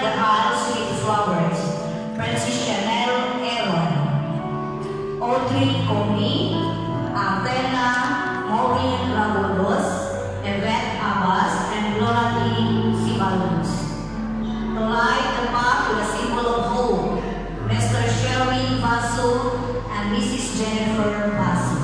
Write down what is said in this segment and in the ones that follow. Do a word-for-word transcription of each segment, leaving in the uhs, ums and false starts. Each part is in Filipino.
the halls with flowers. Francis Chanel Aaron, Audrey Comey, Athena Maureen Rabolos, Yvette Abbas, and Laura Lee Sibalus. To light the path with a symbol of hope, Mister Sherwin Basu and Missus Jennifer Basu.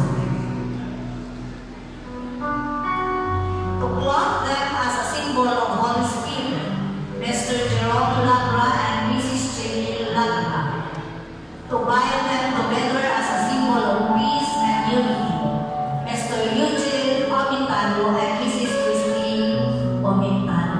To plot them as a symbol of Holy Spirit, Mister Jerome Labra and Missus Jenny Labra. To bind them together as a symbol of peace and unity, Mister Eugene Omintano and Missus Christine Omintano.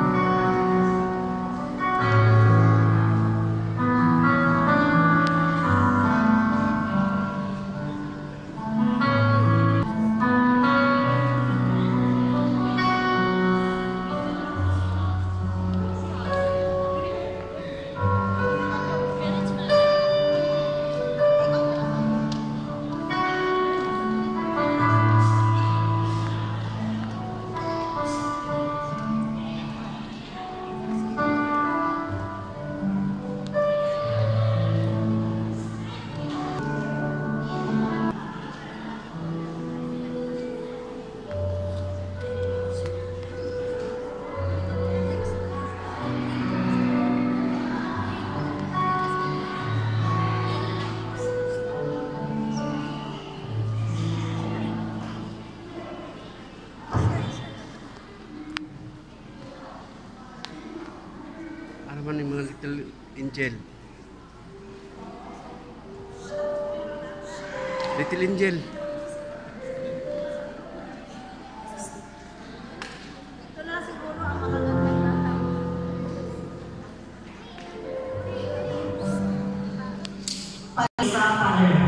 Araman ng mga little angel. Little angel. Ito na siguro ang makagandang natang. Pag-isa, Father.